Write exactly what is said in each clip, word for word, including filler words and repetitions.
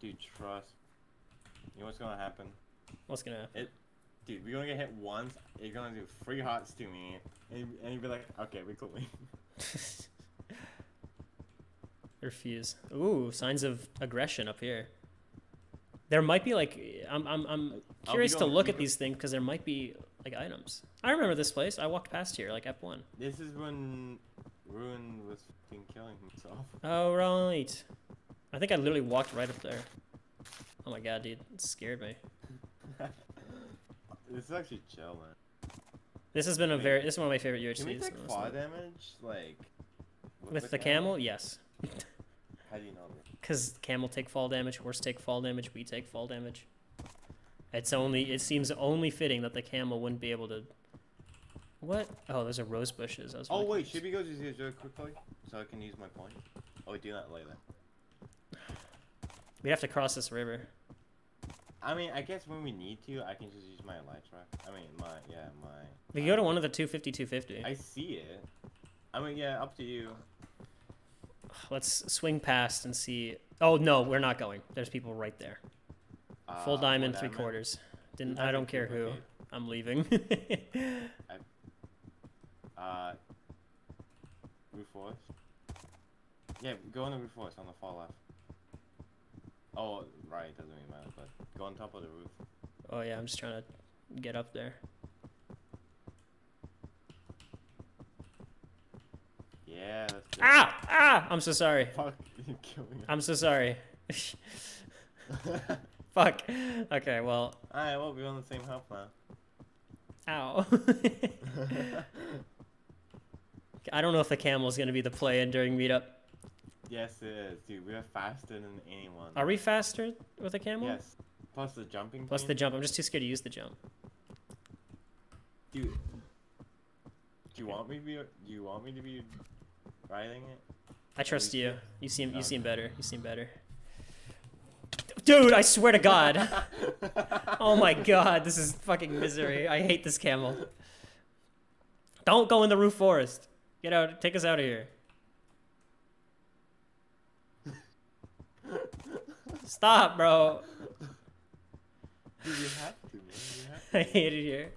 Dude, trust. You know what's gonna happen? What's gonna happen? It, dude, we're gonna get hit once. You're gonna do three hots to me, and you and you'd be like, okay, we could win. Refuse. Ooh, signs of aggression up here. There might be like I'm I'm I'm curious to look at these things because there might be like items. I remember this place. I walked past here like F one. This is when Ruin was fucking killing himself. Oh right. I think I literally walked right up there. Oh my god, dude, it scared me. This is actually chill, man. This has been a very. This is one of my favorite U H Cs. Can we take fall damage, like with, with the, the camel? camel? Yes. How do you know this? Because camel take fall damage, horse take fall damage, we take fall damage. It's only. It seems only fitting that the camel wouldn't be able to. What? Oh, those are rose bushes. I was oh really wait, confused. should we go to this really quickly so I can use my point? Oh, we do that later. We'd have to cross this river. I mean, I guess when we need to, I can just use my light truck. I mean, my, yeah, my... We can go to one of the two fifty, two fifty. I see it. I mean, yeah, up to you. Let's swing past and see... Oh, no, we're not going. There's people right there. Uh, Full diamond, three diamond. quarters. Didn't. I, I don't care who. Okay. I'm leaving. I, uh... Roof forest? Yeah, go on the roof forest on the far left. Oh, right, it doesn't really matter, but go on top of the roof. Oh yeah, I'm just trying to get up there. Yeah, that's good. Ah! Ah! I'm so sorry. Fuck, you're killing me. I'm so sorry. Fuck. Okay, well. Alright, well, we're on the same health now. Ow. I don't know if the camel is going to be the play-in during meetup. Yes, it is, dude. We're faster than anyone. Are we faster with a camel? Yes. Plus the jumping. Plus the jump. I'm just too scared to use the jump. Dude, do you want me to be? Do you want me to be riding it? I trust you. You seem. You okay. seem better. You seem better. Dude, I swear to God. Oh my God, this is fucking misery. I hate this camel. Don't go in the roof forest. Get out. Take us out of here. Stop, bro. Dude, you have to, man. You have to. I hate it here.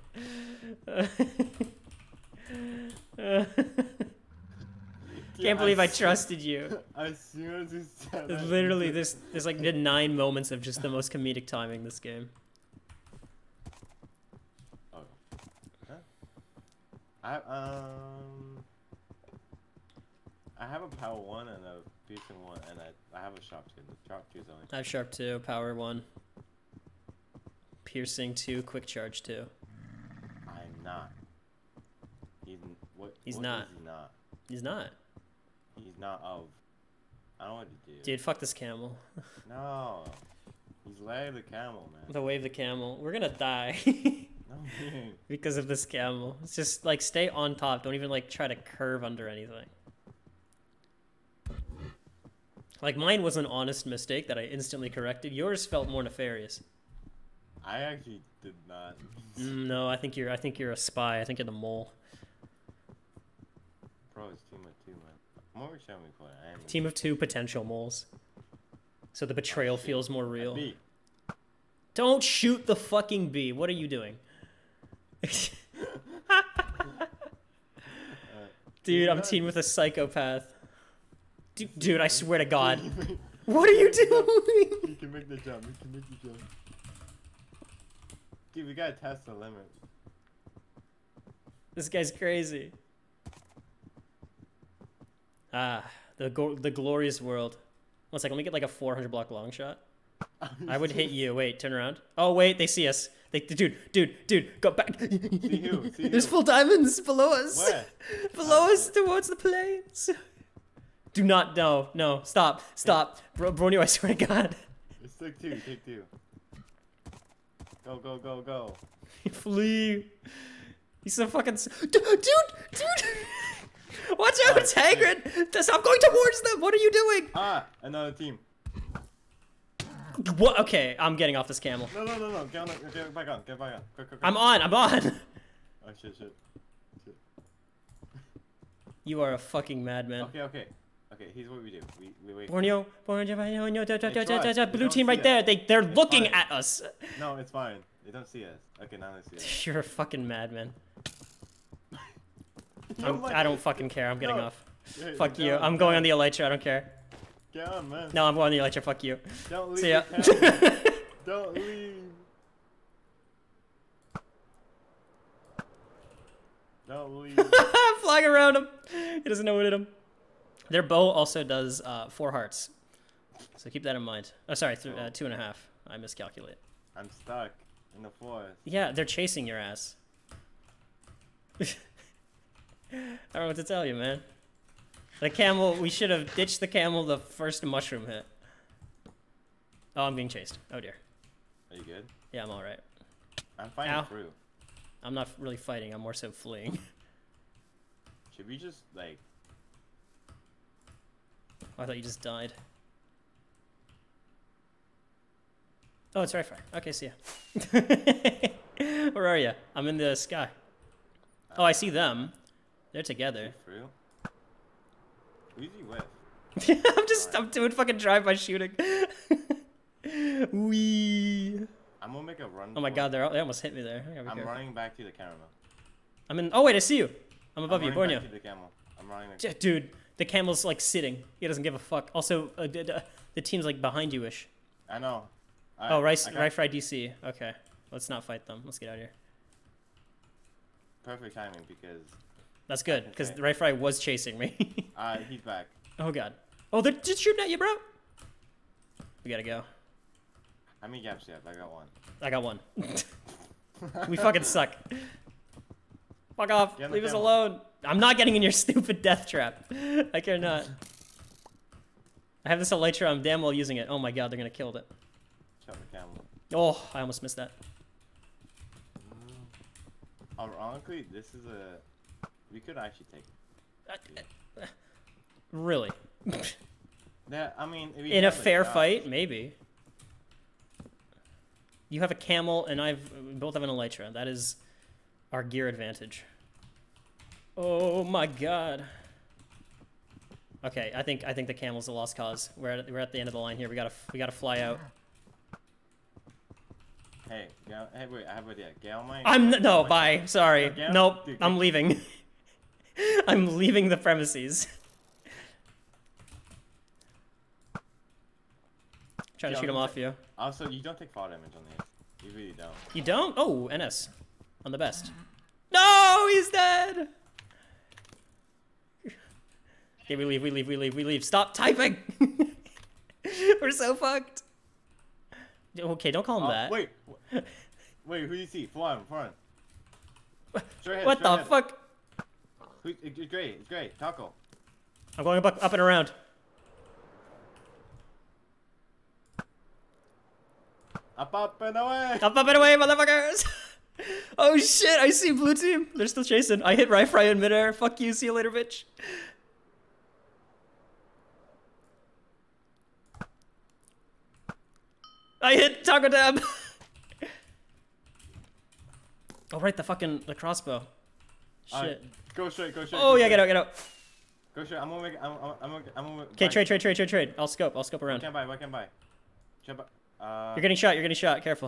Dude, Can't believe I, I trusted you. As soon as you said that, literally, there's there's like nine moments of just the most comedic timing this game. Oh. Huh? I um. I have a power one and a piercing one, and I I have a sharp two. The sharp two is only. I have sharp two, power one. Piercing two, quick charge two. I'm not. He's what? He's what not. Is he not. He's not. He's not of. I don't know what to do. Dude, fuck this camel. No. He's led the camel, man. The wave the camel. We're gonna die. No, man. Because of this camel. It's just like stay on top. Don't even like try to curve under anything. Like mine was an honest mistake that I instantly corrected. Yours felt more nefarious. I actually did not. No, I think you're. I think you're a spy. I think you're the mole. Bro, it's team of two, man. I'm always showing me for it. I am Team of two potential moles. So the betrayal oh, feels more real. Don't shoot the fucking bee. What are you doing? uh, Dude, I'm teamed with a psychopath. Dude, dude, I swear to God. What are you doing? You can make the jump. You can make the jump. Dude, we gotta test the limit. This guy's crazy. Ah, the go the glorious world. One second, let me get like a four hundred block long shot. I would hit you. Wait, turn around. Oh wait, they see us. They, dude, dude, dude, go back. See who? See There's who? full diamonds below us. Where? Below us, towards the plains. Do not, no, no, stop, stop. Bro, Bronio, I swear to God. It's take two, take two. Go, go, go, go. Flee. He's so fucking... Dude, dude, dude. Watch out, it's Hagrid. Stop going towards them. What are you doing? Ah, another team. What? Okay, I'm getting off this camel. No, no, no, no. Get, on, get back on, get back on. Quick, quick, quick. I'm on, I'm on. Oh, shit, shit. shit. You are a fucking madman. Okay, okay. Okay, here's what we do. We we wait. Borneo, Borneo, Borneo, da, da, da, da, da, da, blue don't team see right us. there. They they're It's looking fine. at us. No, it's fine. They don't see us. Okay, now they see us. You're a fucking madman. No, I'm, my- I don't fucking care. I'm getting No. off. Hey, Fuck you. get on, I'm get going on. on the elytra. I don't care. Get on, man. No, I'm going on the elytra. Fuck you. Don't leave See ya. the camera. Don't leave. Don't leave. Flying around him. He doesn't know what hit him. Their bow also does uh, four hearts. So keep that in mind. Oh, sorry. Th uh, two and a half. I miscalculate. I'm stuck in the forest. Yeah, they're chasing your ass. I don't know what to tell you, man. The camel, we should have ditched the camel the first mushroom hit. Oh, I'm being chased. Oh dear. Are you good? Yeah, I'm alright. I'm fighting Ow. through. I'm not really fighting, I'm more so fleeing. Should we just, like... Oh, I thought you just died. Oh, it's right fire. Okay, see ya. Where are you? I'm in the sky. Oh, I see them. They're together. Through? Who's he with? I'm just, I'm doing fucking drive-by shooting. Wee. I'm gonna make a run. Oh my for god, it. they're, they almost hit me there. I gotta be I'm careful. running back to the camera. I'm in. Oh wait, I see you. I'm above I'm you, running Borneo. back to the camel. I'm running. J- Dude, the camel's like sitting. He doesn't give a fuck. Also, uh, d- d- the team's like behind you-ish. I know. I, Oh, Rice, I got right fry D C. Okay, let's not fight them. Let's get out of here. perfect timing because That's good, because Okay. right fry was chasing me. uh he's back. Oh god. Oh, they're just shooting at you, bro. We gotta go. How many gaps do you have? I got one. I got one. We fucking suck. Fuck off. Get on the Leave us camel. alone. I'm not getting in your stupid death trap. I care not. I have this elytra. I'm damn well using it. Oh my god, they're gonna kill it. Shut the camel. Oh, I almost missed that. Mm. Ironically, this is a. We could actually take. Uh, Really? Yeah, I mean. if we In a have fair shot- fight, maybe. You have a camel, and I've we both have an elytra. That is our gear advantage. Oh my god. Okay, I think I think the camel's a lost cause. We're at we're at the end of the line here. We gotta we gotta fly out. Hey, Gal, hey, wait, I have an idea. Gal might. I'm n- no might- bye. Sorry. Again? Nope. Dude, I'm dude. leaving. I'm leaving the premises. Trying to Yeah, shoot him I'm off you. Also, you don't take fall damage on these. You really don't. You don't? Oh, N S. On the best. No, he's dead! Okay, we leave, we leave, we leave, we leave. Stop typing! We're so fucked. Okay, don't call him Oh, that. Wait, wh- wait, who do you see? Fly him, fly him. Straight ahead, What straight the ahead. fuck? Who, it- it's great, it's great. Taco. I'm going up, up and around. Up, up, and away! Up, up and away, motherfuckers! Oh shit, I see blue team. They're still chasing. I hit right fry in midair. Fuck you, see you later, bitch. I hit Taco Dab. Oh right, the fucking the crossbow. Alright, Shit. go straight, go straight. Oh go yeah, straight. get out, get out. Go straight. I'm gonna make it. I'm, I'm, I'm gonna. I'm gonna Okay, buy- trade, trade, trade, trade, trade. I'll scope. I'll scope What around. can I buy? What can I buy? Should I buy- Uh, You're getting shot. You're getting shot. Careful.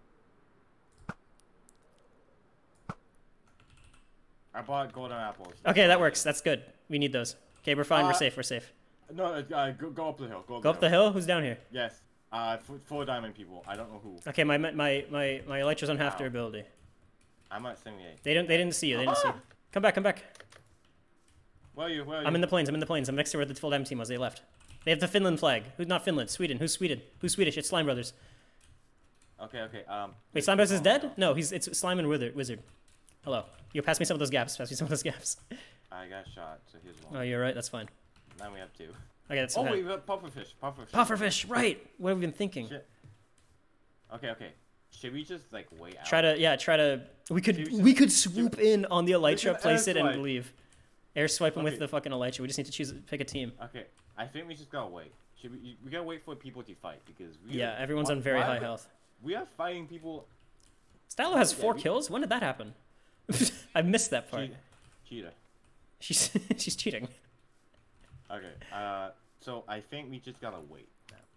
I bought golden apples. Okay, that works. That's good. We need those. Okay, we're fine. We're Uh, safe. We're safe. No, uh, go, go up the hill. Go up, Go up the hill. Who's down here? Yes. Uh, f- four diamond people. I don't know who. Okay, my my my my my elytras don't have Wow. durability. I'm at seventy-eight. They don't. They didn't see you. They didn't see you. Come back. Come back. Where are you? Where are you? I'm in the plains. I'm in the plains. I'm next to where the full diamond team was. They left. They have the Finland flag. Who's not Finland? Sweden. Who's Sweden? Who's Swedish? It's Slime Brothers. Okay, okay. Um. Wait, Slime Brothers is dead? No, he's it's Slime and Wizard. Wizard. Hello. You pass me some of those gaps. Pass me some of those gaps. I got shot, so here's one. Oh, you're right. That's fine. Now we have two. Okay, that's Oh okay. wait, we have pufferfish. Pufferfish. Pufferfish. Right. What have we been thinking? Shit. Okay, okay. Should we just like wait out? Try to yeah. Try to. We could Should we- we could swoop in on the can elytra, place it, air and swipe. leave. Air swipe them with Okay. the fucking elytra. We just need to choose pick a team. Okay, I think we just gotta wait. Should we? We gotta wait for people to fight because we. Yeah, everyone's why- on very why high are we- health. We are fighting people. Stylo has Yeah, four we- kills. When did that happen? I missed that part. Cheat- cheater. She's she's cheating. Okay. Uh, so I think we just gotta wait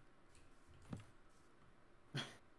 now.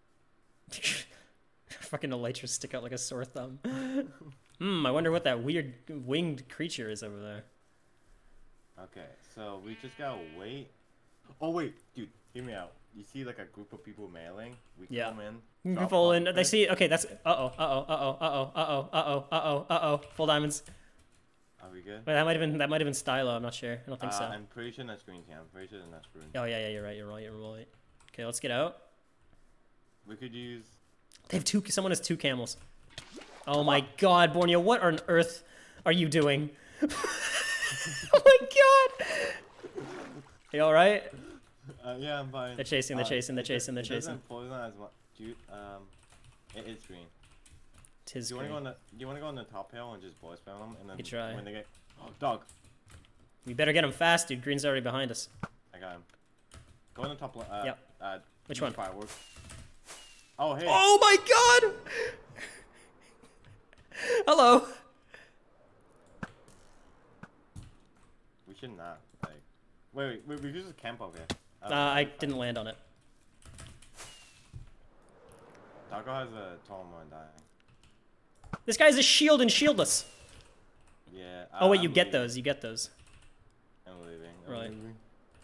Fucking elytras stick out like a sore thumb. Hmm. I wonder what that weird winged creature is over there. Okay. So we just gotta wait. Oh wait, dude, hear me out. You see like a group of people mailing? We Yeah. come in. You drop fall in. off They first. see. Okay, that's. Uh oh. Uh oh. Uh oh. Uh oh. Uh oh. Uh oh. Uh oh. Uh oh. Full diamonds. Are we good? Wait, that might have been. That might have been Stylo. I'm not sure. I don't think uh, so. I'm pretty sure that's green team. I'm pretty sure that's green. Oh yeah, yeah. You're right. You're right. You're right. Okay, let's get out. We could use. They have two. Someone has two camels. Oh my God, Borneo! What on earth are you doing? Oh my God! You all right? Uh, yeah, I'm fine. They're chasing. They're Uh, chasing. They're it- chasing. They're it chasing. doesn't poison as much. Do you, um, it is green. Tis Do you want to go green. on the? Do you want to go on the top hill and just boy spam them, and then You try. when they get, oh dog, We better get him fast, dude. Green's already behind us. I got him. Go on the top. Uh, Yep. Uh, Which use one? Fireworks. Oh hey. Oh my God! Hello. We should not like. Wait, wait, wait we could just camp over here. Uh, I didn't land on it. Taco has a tall one dying. This guy's a shield and shieldless. Yeah. Oh wait, I'm you get leaving. those. You get those. I'm leaving. I'm Right. leaving.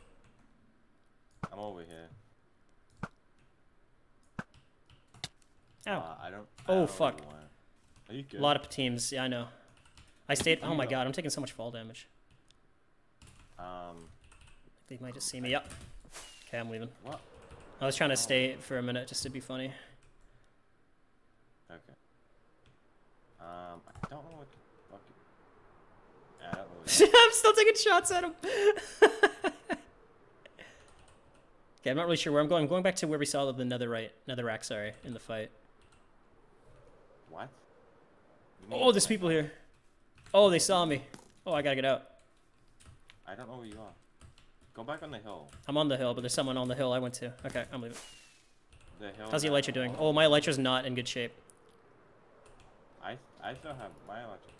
I'm over here. Ow. Uh, I don't. I Oh, don't know fuck. what you want. Are you good? A lot of teams. Yeah, I know. I stayed. Oh my Yeah. God, I'm taking so much fall damage. Um. They might just see me. Yep. Okay, I'm leaving. What? I was trying to stay for a minute just to be funny. Okay. Um. I don't know what the fuck. You... I don't know. What I'm still taking shots at him. Okay, I'm not really sure where I'm going. I'm going back to where we saw the netherite, netherrack, sorry, in the fight. what? You mean Oh, there's like- people here. Oh, they saw me. Oh, I gotta get out. I don't know where you are. Go back on the hill. I'm on the hill, but there's someone on the hill I went to. Okay, I'm leaving. The hill. How's the that- elytra doing? Oh, my elytra's not in good shape. I I still have my electric.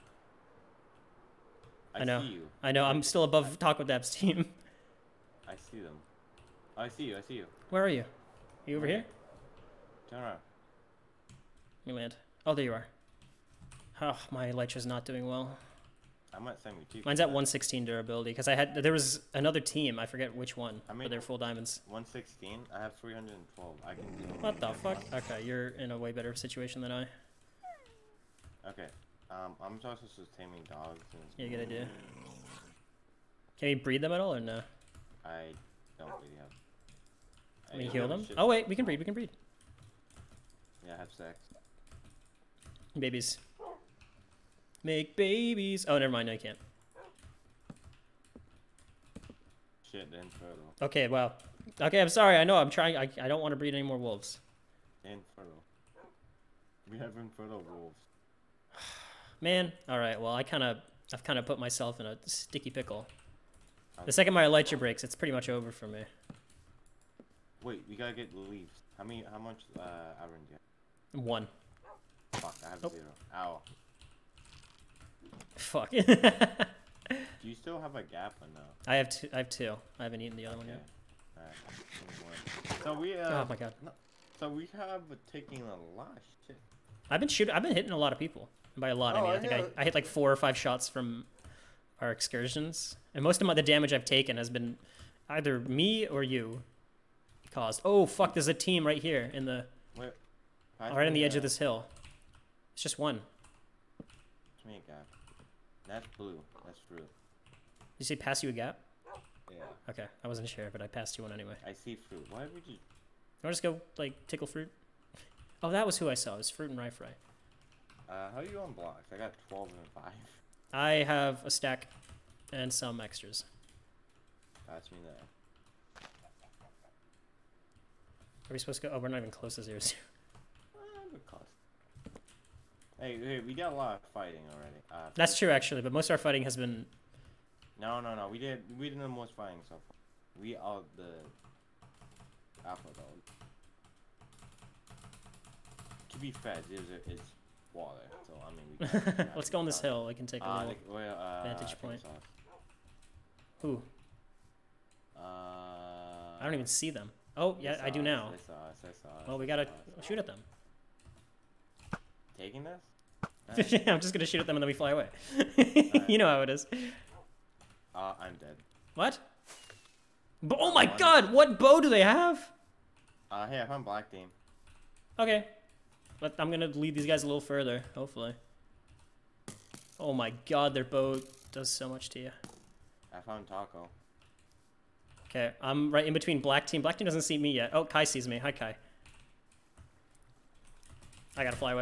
I, I know. see you. I know, I'm still above Taco Dab's team. I see them. Oh, I see you. I see you. Where are you? Are you over here? Turn around. Let me land. Oh, there you are. Oh, my elytra's not doing well. I might send you two. Mine's at one sixteen durability, because I had, there was another team, I forget which one, I but mean- they're full diamonds. one sixteen. I have three hundred twelve. I can do. What the fuck? Okay, you're in a way better situation than I. Okay. Um, I'm just just taming dogs. And Yeah, good idea. Can you breed them at all, or no? I don't really have. I Can we don't heal have them? shit. Oh wait, we can breed, we can breed. Yeah, I have sex. Babies. Make babies. Oh, never mind, no you can't. Shit, the infertile. Okay, wow. Okay, I'm sorry, I know, I'm trying, I, I don't want to breed any more wolves. Infertile. We have infertile wolves. Man, alright, well I kinda, I've kinda put myself in a sticky pickle. The Okay. second my elytra breaks, it's pretty much over for me. Wait, we gotta get the leaves. How many? How much uh, iron do you One. have? Fuck, I have Oh. zero. Ow. Fuck. Do you still have a gap or no? I have two, I have two. I haven't eaten the other one Okay. yet. Alright. give me one. So we uh. Oh my god. No, so we have taken a lot of shit. I've been shooting, I've been hitting a lot of people. And by a lot, I Oh, mean, I I think know. I, I hit like four or five shots from our excursions. And most of my, the damage I've taken has been either me or you caused. Oh, fuck, there's a team right here in the, Wait. right on the edge of this hill. It's just one. Give me a gap. That's blue. That's fruit. Did you say pass you a gap? Yeah. Okay, I wasn't sure, but I passed you one anyway. I see fruit. Why would you? You want to just go, like, tickle fruit? Oh, that was who I saw. It was fruit and rye fry. Uh, how are you on blocks? I got twelve and five. I have a stack and some extras. Pass me that. Are we supposed to go? Oh, we're not even close to zero zero. Uh, good cost. Hey, hey, we got a lot of fighting already. Uh, That's true, actually, but most of our fighting has been... No, no, no. We did. We did the most fighting so far. We are the alpha dog. To be fair, there's a, it's water, so I mean. We can't- we Let's have go on to this fight. hill. I can take a Uh, little... the, well, uh, vantage I think point. so. Who? I don't even see them. Oh, yeah, I do us, now. They saw us, they saw us, Well, we they gotta saw us. shoot at them. Taking this? Yeah, I'm just gonna shoot at them and then we fly away. Right. You know how it is. Uh, I'm dead. What? Bo oh my One. god, what bow do they have? Uh, hey, I found black team. Okay. But I'm gonna lead these guys a little further, hopefully. Oh my god, their bow does so much to you. I found Taco. Okay, I'm right in between black team. Black team doesn't see me yet. Oh, Kai sees me. Hi, Kai. I gotta fly away.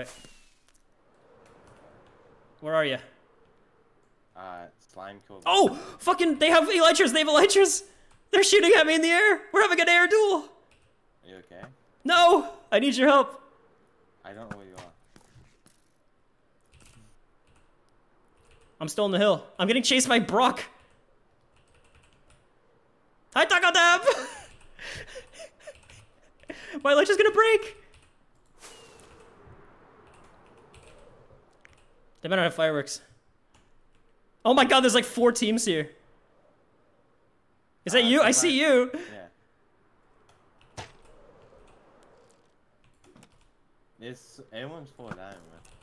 Where are you? Uh, slime killed. Oh, fucking! They have elytras. They have elytras. They're shooting at me in the air. We're having an air duel. Are you okay? No, I need your help. I don't know where you are. I'm still on the hill. I'm getting chased by Brock. Hi, Taco Dab. My elytra's gonna break. They better not have fireworks. Oh my god, there's like four teams here. Is that Uh, you? I back. see you. Yeah. It's everyone's full of diamond.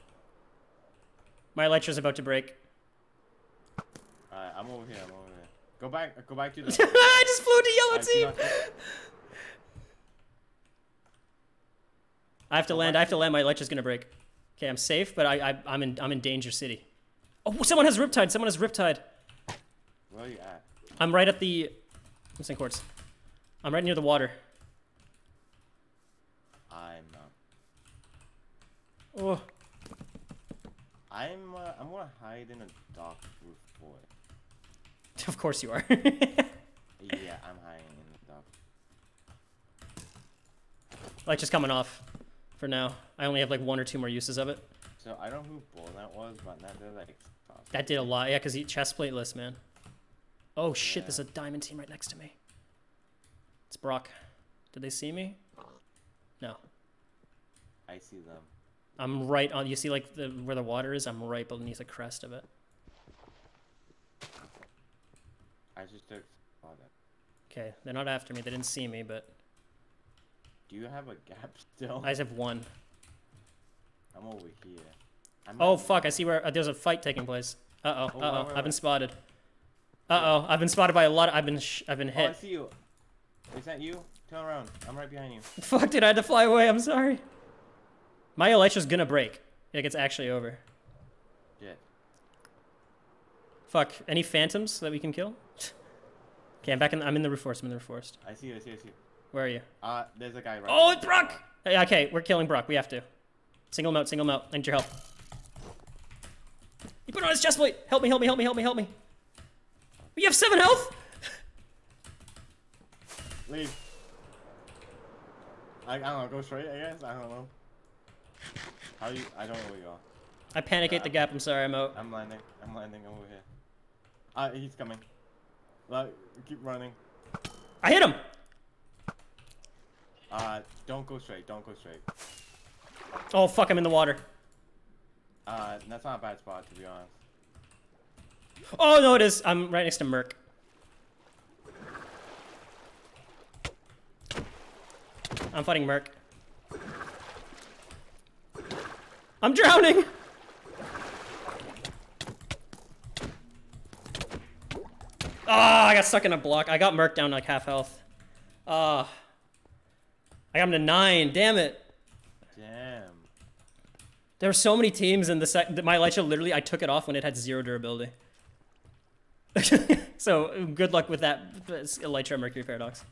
My elytra's about to break. Alright, I'm over here. I'm over here. Go back. Go back to the. I just flew to yellow I do team. not think- I have to Go land. back I have to to- land. My elytra's gonna break. Okay, I'm safe, but I, I I'm in I'm in Danger City. Oh, someone has Riptide. Someone has Riptide. Where are you at? I'm right at the missing quartz. I'm right near the water. I'm not. Oh, I'm. Uh, I'm gonna hide in a dock roof boy. of course you are. Yeah, I'm hiding in the dock. Like just coming off for now. I only have like one or two more uses of it. So I don't know who bull that was, but now they're like. That did a lot. Yeah, because he chest plateless, man. Oh shit, Yeah. there's a diamond team right next to me. It's Brock. Did they see me? No. I see them. I'm right on, you see like the where the water is? I'm right beneath the crest of it. I just took. Oh, that. Okay, they're not after me. They didn't see me, but Do you have a gap still? I just have one. I'm over here. I'm Oh at- fuck, I see where, uh, there's a fight taking place. Uh-oh, Oh, uh-oh, wait, wait, I've been wait. spotted. Uh-oh, I've been spotted by a lot, of, I've been sh I've been Oh, I hit. see you. Is that you? Turn around. I'm right behind you. Fuck, dude, I had to fly away, I'm sorry. My elytra's gonna break. Like, it's actually over. Shit. Fuck, any phantoms that we can kill? Okay, I'm back in, I'm in the roof forest, I'm in the roof forest. I see you. I see you. I see you. Where are you? Uh, there's a guy right. Oh, there. it's Brock! Hey, okay, we're killing Brock, we have to. Single him out, single him out, I need your help. He put on his chest plate! Help me, help me, help me, help me, help me! We have seven health! Leave. I, I don't know. Go straight. I guess. I don't know. How you? I don't know where you are. I panic ate the gap, I'm sorry, I'm out. I'm landing. I'm landing over here. Uh, he's coming. Like, keep running. I hit him! Uh, don't go straight. Don't go straight. Oh fuck, I'm in the water. Uh, that's not a bad spot to be honest. Oh no, it is. I'm right next to Merc. I'm fighting Merc. I'm drowning! Ah, oh, I got stuck in a block. I got Merc down to like half health. Ah. Uh, I got him to nine. Damn it. Damn. There were so many teams in the sec. My elytra literally, I took it off when it had zero durability. So good luck with that elytra Mercury paradox.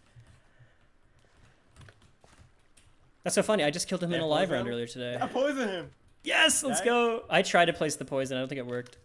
That's so funny. I just killed him in a live round earlier today. I poisoned him. Yes, let's Nice. go. I tried to place the poison. I don't think it worked.